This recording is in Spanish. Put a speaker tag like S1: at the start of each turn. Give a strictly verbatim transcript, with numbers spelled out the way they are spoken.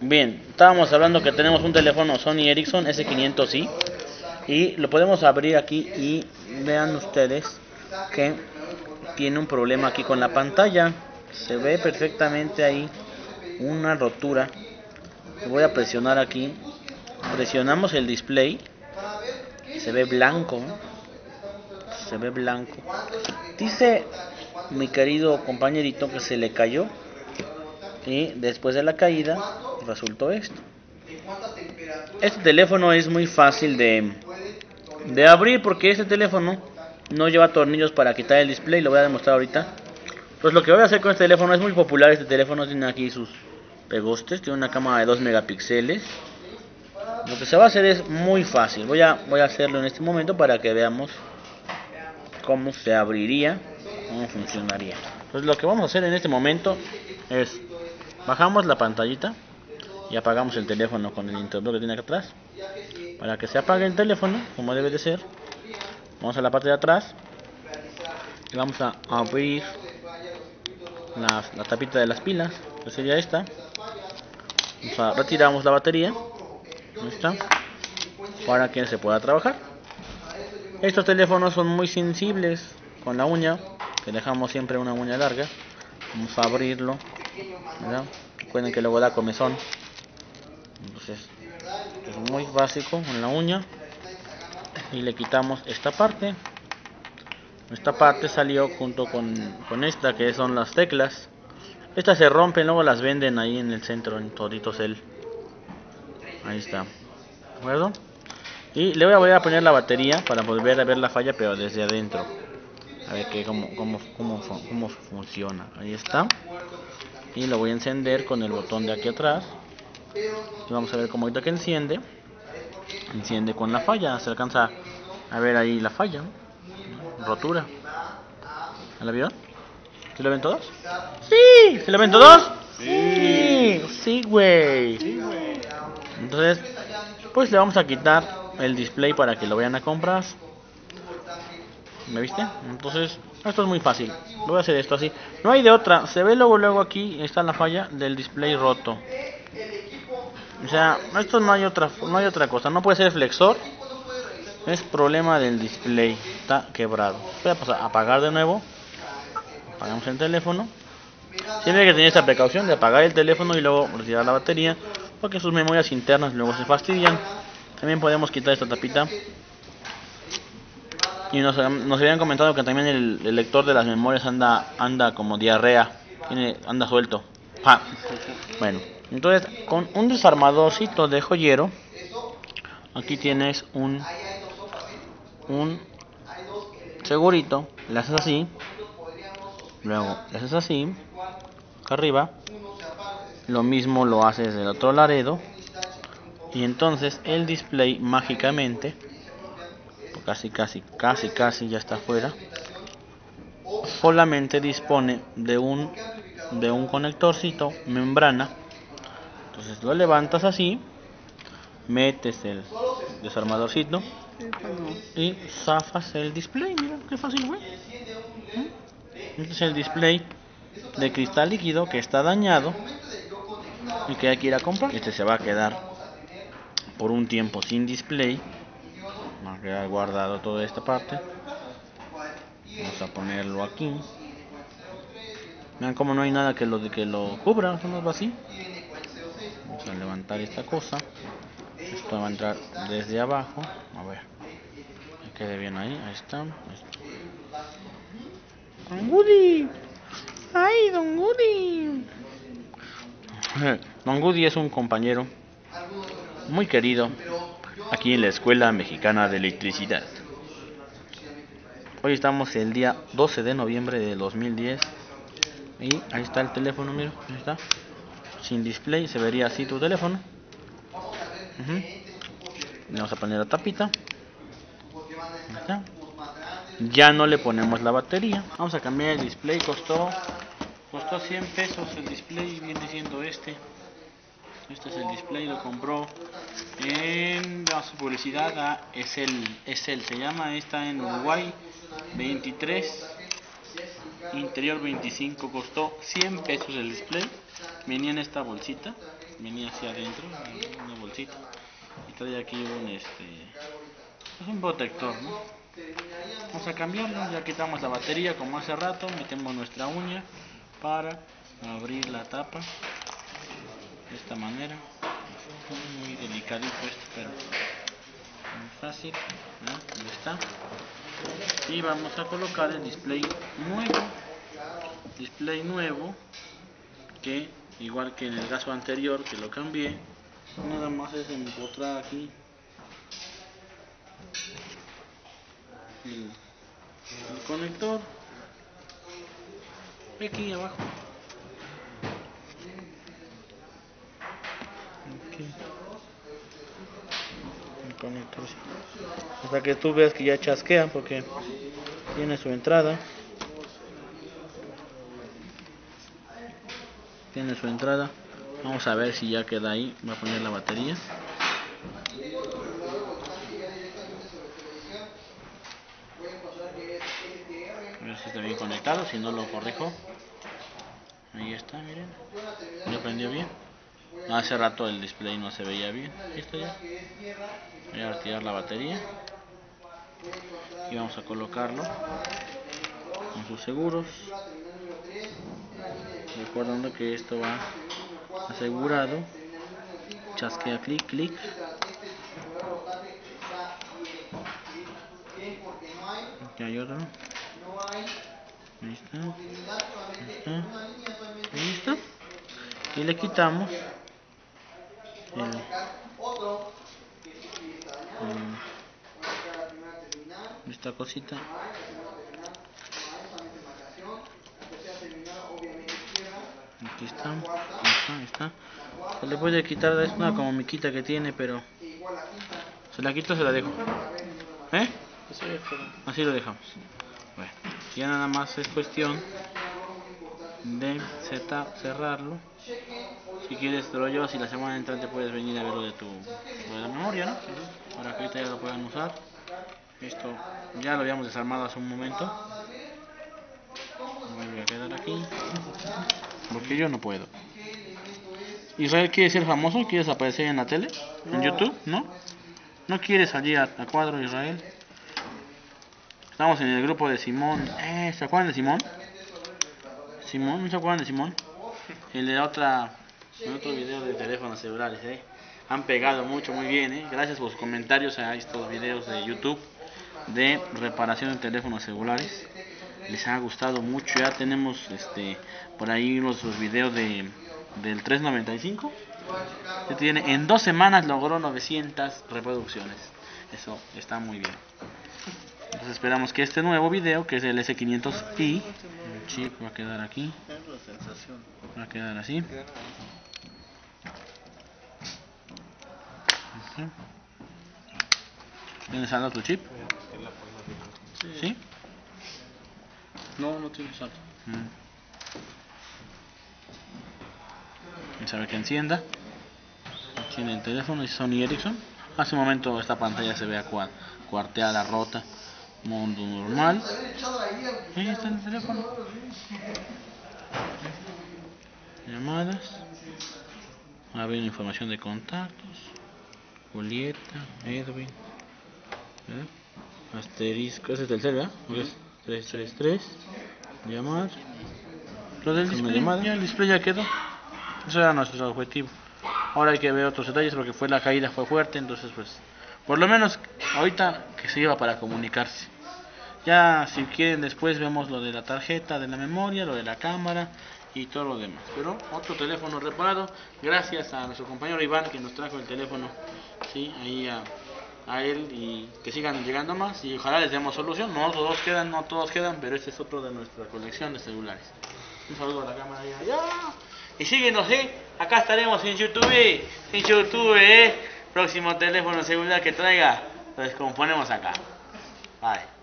S1: Bien, estábamos hablando que tenemos un teléfono Sony Ericsson ese quinientos i y lo podemos abrir aquí y vean ustedes que tiene un problema aquí con la pantalla. Se ve perfectamente ahí una rotura. Voy a presionar aquí, presionamos el display, se ve blanco, se ve blanco. Dice mi querido compañerito que se le cayó y después de la caída resultó esto. Este teléfono es muy fácil de, de abrir porque este teléfono no lleva tornillos para quitar el display. Lo voy a demostrar ahorita. Pues lo que voy a hacer con este teléfono, es muy popular este teléfono, tiene aquí sus pegostes, tiene una cámara de dos megapíxeles. Lo que se va a hacer es muy fácil. Voy a, voy a hacerlo en este momento para que veamos cómo se abriría, cómo funcionaría. Pues lo que vamos a hacer en este momento es bajamos la pantallita y apagamos el teléfono con el interruptor que tiene acá atrás. Para que se apague el teléfono como debe de ser, vamos a la parte de atrás y vamos a abrir la, la tapita de las pilas, que sería esta. Vamos a, retiramos la batería, ahí está, para que se pueda trabajar. Estos teléfonos son muy sensibles con la uña, que dejamos siempre una uña larga. Vamos a abrirlo, ¿verdad? Recuerden que luego da comezón. Entonces es muy básico con la uña y le quitamos esta parte. Esta parte salió junto con, con esta, que son las teclas. Estas se rompen, luego las venden ahí en el centro en Toditos El. Ahí está, ¿de acuerdo? Y le voy a, voy a poner la batería para volver a ver la falla, pero desde adentro. A ver que cómo, cómo, cómo, cómo funciona. Ahí está. Y lo voy a encender con el botón de aquí atrás. Y vamos a ver cómo ahorita que enciende, enciende con la falla. Se alcanza a ver ahí la falla, ¿no? Rotura. ¿Ya la vio? ¿Se la ven todos? ¡Sí! ¿Se la ven todos? Sí, sí, güey. Entonces, pues le vamos a quitar el display para que lo vayan a comprar. ¿Me viste? Entonces, esto es muy fácil. Voy a hacer esto así. No hay de otra. Se ve luego, luego aquí está la falla del display roto. O sea, esto no hay otra, no hay otra cosa. No puede ser flexor. Es problema del display. Está quebrado. Voy a pasar a apagar de nuevo. Apagamos el teléfono. Siempre hay que tener esta precaución de apagar el teléfono y luego retirar la batería, porque sus memorias internas luego se fastidian. También podemos quitar esta tapita. Y nos, nos habían comentado que también el, el lector de las memorias anda anda como diarrea, tiene, anda suelto. Ah, bueno, entonces con un desarmadorcito de joyero, aquí tienes un un segurito, le haces así, luego le haces así, acá arriba, lo mismo lo haces del otro laredo, y entonces el display mágicamente, casi casi casi casi ya está afuera, solamente dispone de un de un conectorcito membrana. Entonces lo levantas así, metes el desarmadorcito y zafas el display. Mira qué fácil fue. Este es el display de cristal líquido que está dañado y que hay que ir a comprar. Este se va a quedar por un tiempo sin display. Va a quedar guardado toda esta parte. Vamos a ponerlo aquí. Vean como no hay nada que lo, que lo cubra, solo así. Vamos a levantar esta cosa. Esto va a entrar desde abajo. A ver, que quede bien ahí. Ahí está. Ahí está. Don Woody. ¡Ay, Don Woody! Don Woody es un compañero muy querido aquí en la Escuela Mexicana de Electricidad. Hoy estamos el día doce de noviembre de dos mil diez. Y ahí está el teléfono, mira, ahí está. Sin display, se vería así tu teléfono. Uh-huh. Le vamos a poner la tapita. Ahí está. Ya no le ponemos la batería. Vamos a cambiar el display, costó costó cien pesos el display, viene siendo este. Este es el display, lo compró en la publicidad a Esel, Esel se llama, está en Uruguay, veintitrés, interior veinticinco, costó cien pesos el display, venía en esta bolsita, venía hacia adentro, una bolsita, y trae aquí un este es un protector, ¿no? Vamos a cambiarlo, ya quitamos la batería como hace rato, metemos nuestra uña para abrir la tapa de esta manera. Muy delicadito esto, pero muy fácil, ¿no? Ahí está. Y vamos a colocar el display nuevo, display nuevo, que igual que en el caso anterior que lo cambié, nada más es empotrar aquí el, el conector aquí abajo. Okay. El conector, sí. Hasta que tú veas que ya chasquea, porque tiene su entrada. Tiene su entrada. Vamos a ver si ya queda ahí. Voy a poner la batería. A ver si está bien conectado, si no lo corrijo. Ahí está, miren. Ya prendió bien. Hace rato el display no se veía bien. Listo ya. Voy a retirar la batería. Y vamos a colocarlo con sus seguros. Recordando que esto va asegurado. Chasquea clic, clic. Aquí hay otro. Ahí está. Ahí está. Ahí está. Y le quitamos el, el, esta cosita. Aquí está. Ahí está, ahí está. Se le puede quitar, es una como miquita que tiene, pero se la quito, se la dejo. ¿Eh? Así lo dejamos. Bueno, ya nada más es cuestión de setup, cerrarlo. Si quieres te lo llevas y la semana entrante puedes venir a ver lo de tu lo de la memoria, ¿no? Para que ahorita ya lo puedan usar. Esto ya lo habíamos desarmado hace un momento. Me voy a quedar aquí porque yo no puedo. Israel quiere ser famoso, quieres aparecer en la tele, en YouTube, ¿no? No quieres salir a, a cuadro, Israel. Estamos en el grupo de Simón. Eh, ¿se acuerdan de Simón? Simón, ¿no se acuerdan de Simón? El de otra, el otro video de teléfonos celulares, eh. Han pegado mucho, muy bien, eh. Gracias por sus comentarios a estos videos de YouTube de reparación de teléfonos celulares. Les ha gustado mucho. Ya tenemos este por ahí los, los videos de del tres noventa y cinco. Se tiene, en dos semanas logró novecientas reproducciones. Eso está muy bien. Entonces esperamos que este nuevo video, que es el S quinientos i, el chip va a quedar aquí. Va a quedar así. ¿Tienes saldo tu chip? ¿Sí? No, no tiene saldo. Mm. Vamos a ver que encienda. Tiene el teléfono, es Sony Ericsson. Hace un momento esta pantalla se vea cuarteada, rota. Mundo normal. Ahí está el teléfono. Llamadas. A ver, información de contactos. Julieta, Edwin. ¿Verdad? Asterisco. Ese es el cel, ¿verdad? tres tres tres. Llamar. Lo del display, llamada. Ya el display ya quedó. Eso era nuestro objetivo. Ahora hay que ver otros detalles porque fue la caída fue fuerte, entonces pues por lo menos ahorita que sirva para comunicarse. Ya si quieren después vemos lo de la tarjeta, de la memoria, lo de la cámara y todo lo demás. Pero otro teléfono reparado, gracias a nuestro compañero Iván que nos trajo el teléfono, sí, ahí a, a él, y que sigan llegando más y ojalá les demos solución. No todos quedan, no todos quedan, pero este es otro de nuestra colección de celulares. Un saludo a la cámara y allá. Y síguenos, ¿eh? Acá estaremos en YouTube, en YouTube, ¿eh? Próximo teléfono celular que traiga, lo descomponemos acá. Bye.